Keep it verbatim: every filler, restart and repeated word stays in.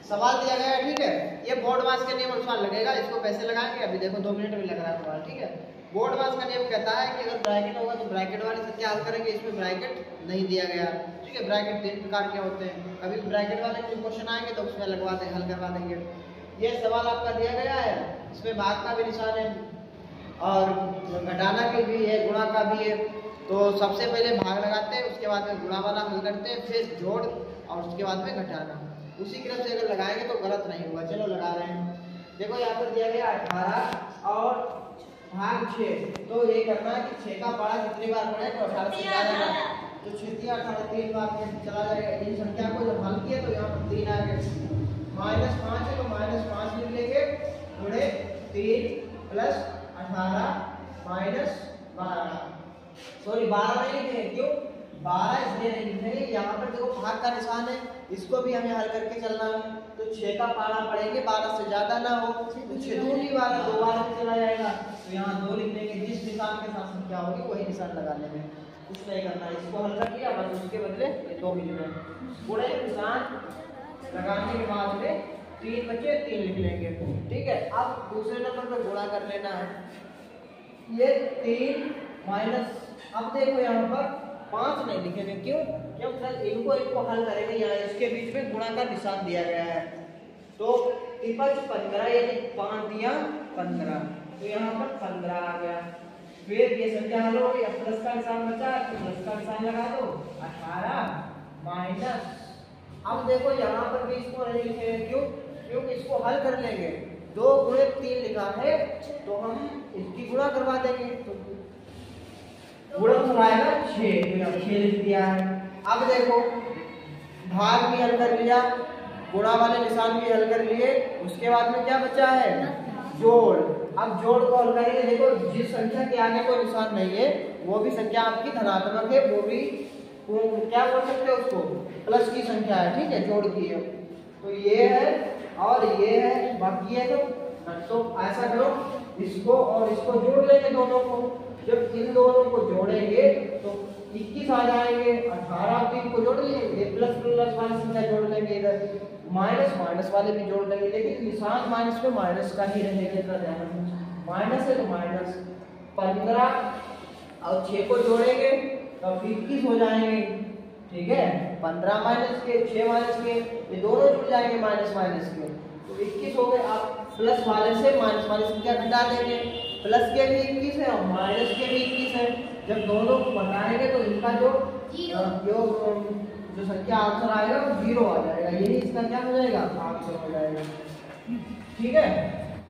सवाल दिया गया है, ठीक है। ये बोर्ड मास के नियम अनुसार लगेगा, इसको कैसे लगाएंगे अभी देखो, दो मिनट में लग रहा है सवाल, ठीक है। बोर्ड मास का नियम कहता है कि अगर ब्रैकेट होगा तो ब्रैकेट वाली संख्या हल करेंगे, इसमें ब्रैकेट नहीं दिया गया, ठीक है। ब्रैकेट तीन प्रकार के होते हैं, कभी ब्रैकेट वाले क्वेश्चन आएंगे तो उसमें लगवा देंगे, हल करवा देंगे। ये सवाल आपका दिया गया है, इसमें भाग का भी निशान है और घटाना के भी है, गुणा का भी है। तो सबसे पहले भाग लगाते हैं, उसके बाद में गुणा वाला हल करते हैं, फिर जोड़ और उसके बाद में घटाना। उसी क्रम से अगर लगाएंगे तो गलत नहीं होगा। चलो लगा रहे हैं। देखो यहाँ पर दिया गया अठारह और भाग छः, तो ये करना है कि छः का पारा कितनी बार पड़े तो अठारह से जाएगा, तो छः अठारह तीन बार में चला जाएगा। इन संख्या को जब हल किया तो यहाँ पर तीन आ गए, माइनस पाँच है तो माइनस पाँच लिख लेंगे, गुणे तीन प्लस अठारह माइनस बारह, सॉरी बारह नहीं लिखेंगे, क्यों बारह इसलिए नहीं लिखेंगे, यहाँ पर देखो भाग का निशान है, इसको भी हमें हल करके चलना है। तो छः का पारा पढ़ेंगे, बारह से ज्यादा ना हो, तो छः दूनी बारह, दो बार में चला जाएगा, तो यहाँ दो लिख देंगे। जिस निशान के साथ संख्या होगी वही निशान लगाने में, कुछ नहीं करना है। इसको हल कर लिया, बस उसके बदले दो मिल गए। गुणे निशान लगाने के बाद में तीन बचे, तीन लिख लेंगे, ठीक है। अब दूसरे नंबर पर गुणा कर लेना है, ये तीन माइनस, अब देखो यहाँ पर पाँच नहीं लिखेंगे, क्यों क्यों सर इनको इनको हल करेंगे, यहाँ इसके बीच में गुणा का निशान दिया गया है। तो टिपच पंद्रह, यदि पाँच दिया पंद्रह, तो यहाँ पर पंद्रह आ गया। फिर ये संख्या हल हो गई, प्लस का निशान बचा, तो प्लस का निशान लगा दो, अठारह माइनस, अब देखो यहाँ पर भी इसको नहीं लिखेंगे, क्यों क्योंकि इसको हल कर लेंगे। दो गुणे तीन लिखा है तो हम इसकी गुणा करवा देंगे, तो गुणा कराएगा छः, तो यहाँ छः लिख दिया है। अब देखो भाग भी हल कर लिया, गुणा वाले निशान भी हल कर लिए, उसके बाद में क्या बचा है जोड़। अब जोड़ को हल करेंगे, देखो जिस संख्या के आगे कोई निशान नहीं है वो भी संख्या आपकी धनात्मक है, वो भी वो क्या बोल सकते हो उसको प्लस की संख्या है, ठीक है, जोड़ की है। तो ये है और ये है, बाकी है तो तो ऐसा करो, इसको और इसको जोड़ लेंगे दोनों को। जब इन दोनों को जोड़ेंगे तो इक्कीस आ जाएंगे, अठारह तीन को जोड़ लेंगे, प्लस प्लस वाली संख्या जोड़ लेंगे, इधर माइनस माइनस वाले भी जोड़ लेंगे, लेकिन निशान माइनस में माइनस का ही रहेगा, इतना ध्यान। माइनस है तो माइनस पंद्रह और छः को जोड़ेंगे तो इक्कीस हो जाएंगे, ठीक है। पंद्रह माइनस के छः माइनस के ये दोनों जुड़ जाएंगे माइनस माइनस के, तो इक्कीस हो गए। आप प्लस वाले से माइनस वाली संख्या घटा देंगे, प्लस के भी इक्कीस है और माइनस के भी इक्कीस है। जब दोनों को घटाएंगे तो इनका जो जो जो संख्या आंसर आएगा वो जीरो आ जाएगा, यही इसका क्या हो जाएगा आंसर हो जाएगा, ठीक है।